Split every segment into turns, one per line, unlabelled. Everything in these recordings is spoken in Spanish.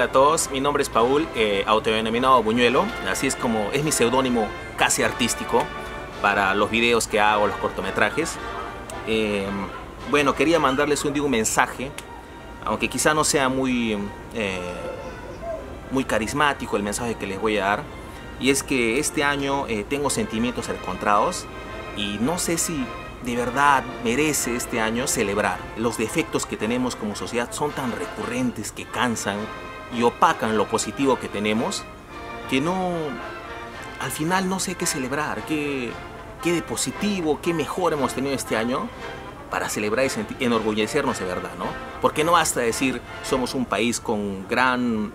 a todos, mi nombre es Paul, autodenominado Buñuelo, así es como es mi seudónimo casi artístico para los videos que hago, los cortometrajes. Bueno, quería mandarles un mensaje, aunque quizá no sea muy carismático el mensaje que les voy a dar, y es que este año tengo sentimientos encontrados y no sé si de verdad merece este año celebrar. Los defectos que tenemos como sociedad son tan recurrentes que cansan y opacan lo positivo que tenemos, que no, al final no sé qué celebrar, qué de positivo, qué mejor hemos tenido este año para celebrar y enorgullecernos de verdad, ¿no? Porque no basta decir somos un país con gran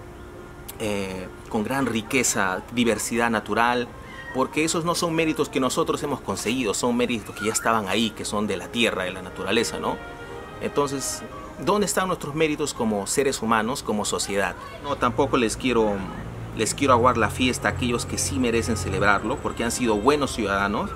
riqueza, diversidad natural, porque esos no son méritos que nosotros hemos conseguido, son méritos que ya estaban ahí, que son de la tierra, de la naturaleza, ¿no? Entonces, ¿dónde están nuestros méritos como seres humanos, como sociedad? No, tampoco les quiero aguar la fiesta a aquellos que sí merecen celebrarlo, porque han sido buenos ciudadanos.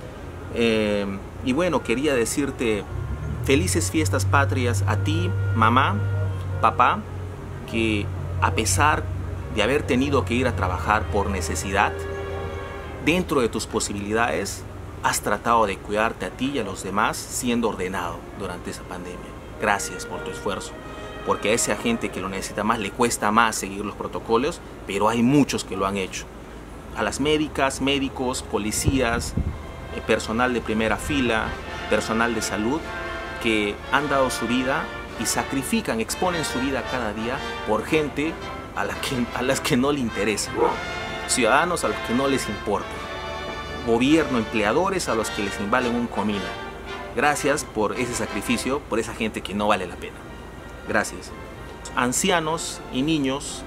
Y bueno, quería decirte felices fiestas patrias a ti, mamá, papá, que a pesar de haber tenido que ir a trabajar por necesidad, dentro de tus posibilidades, has tratado de cuidarte a ti y a los demás siendo ordenado durante esa pandemia. Gracias por tu esfuerzo, porque a esa gente que lo necesita más le cuesta más seguir los protocolos, pero hay muchos que lo han hecho. A las médicas, médicos, policías, personal de primera fila, personal de salud, que han dado su vida y sacrifican, exponen su vida cada día por gente a las que no le interesa, ciudadanos a los que no les importa, gobierno, empleadores a los que les invalen un comino. Gracias por ese sacrificio, por esa gente que no vale la pena. Gracias. Ancianos y niños,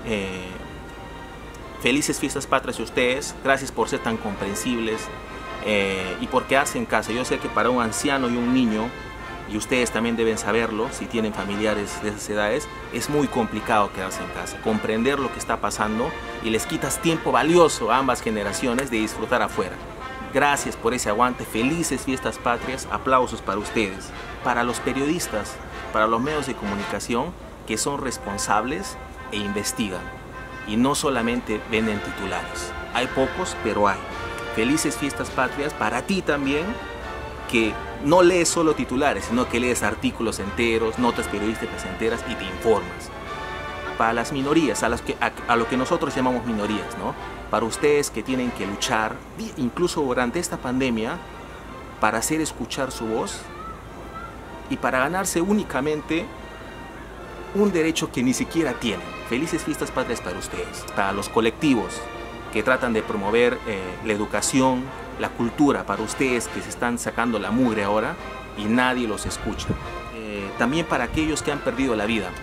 felices fiestas patrias a ustedes. Gracias por ser tan comprensibles y por quedarse en casa. Yo sé que para un anciano y un niño, y ustedes también deben saberlo, si tienen familiares de esas edades, es muy complicado quedarse en casa, comprender lo que está pasando, y les quitas tiempo valioso a ambas generaciones de disfrutar afuera. Gracias por ese aguante, felices fiestas patrias, aplausos para ustedes. Para los periodistas, para los medios de comunicación, que son responsables e investigan, y no solamente venden titulares. Hay pocos, pero hay. Felices fiestas patrias para ti también, que no lees solo titulares, sino que lees artículos enteros, notas periodísticas enteras y te informas. Para las minorías, a lo que nosotros llamamos minorías, ¿no? Para ustedes que tienen que luchar, incluso durante esta pandemia, para hacer escuchar su voz y para ganarse únicamente un derecho que ni siquiera tienen. Felices fiestas patrias para ustedes. Para los colectivos que tratan de promover la educación, la cultura, para ustedes que se están sacando la mugre ahora y nadie los escucha. También para aquellos que han perdido la vida,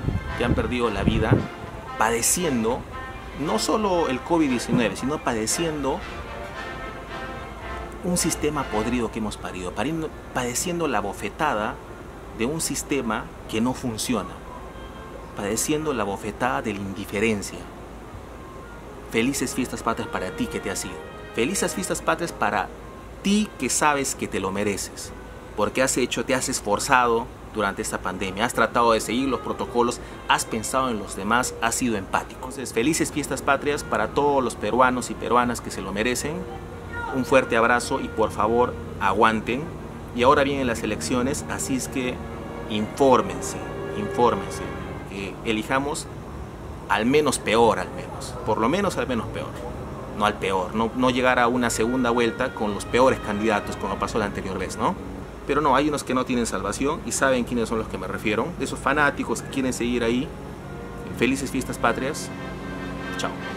padeciendo no solo el COVID-19, sino padeciendo un sistema podrido que hemos parido, padeciendo la bofetada de un sistema que no funciona, padeciendo la bofetada de la indiferencia. Felices fiestas patrias para ti que te has ido. Felices fiestas patrias para ti que sabes que te lo mereces, porque te has esforzado durante esta pandemia, has tratado de seguir los protocolos, has pensado en los demás, has sido empático. Entonces, felices fiestas patrias para todos los peruanos y peruanas que se lo merecen. Un fuerte abrazo y por favor aguanten. Y ahora vienen las elecciones, así es que infórmense, que elijamos al menos peor, por lo menos al menos peor. No al peor, no llegar a una segunda vuelta con los peores candidatos como pasó la anterior vez, ¿no? Pero no, hay unos que no tienen salvación y saben quiénes son los que me refiero, de esos fanáticos que quieren seguir ahí. Felices fiestas patrias. Chao.